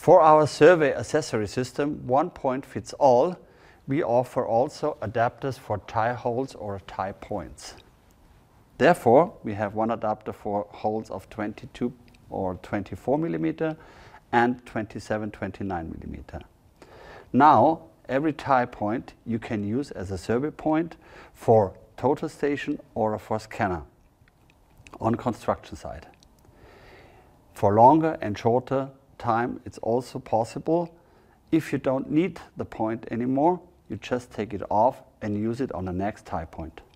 For our survey accessory system, one point fits all, we offer also adapters for tie holes or tie points. Therefore, we have one adapter for holes of 22 or 24 millimeter and 27-29 millimeter. Now, every tie point you can use as a survey point for total station or for scanner on construction site. For longer and shorter time, it's also possible. If you don't need the point anymore, you just take it off and use it on the next tie point.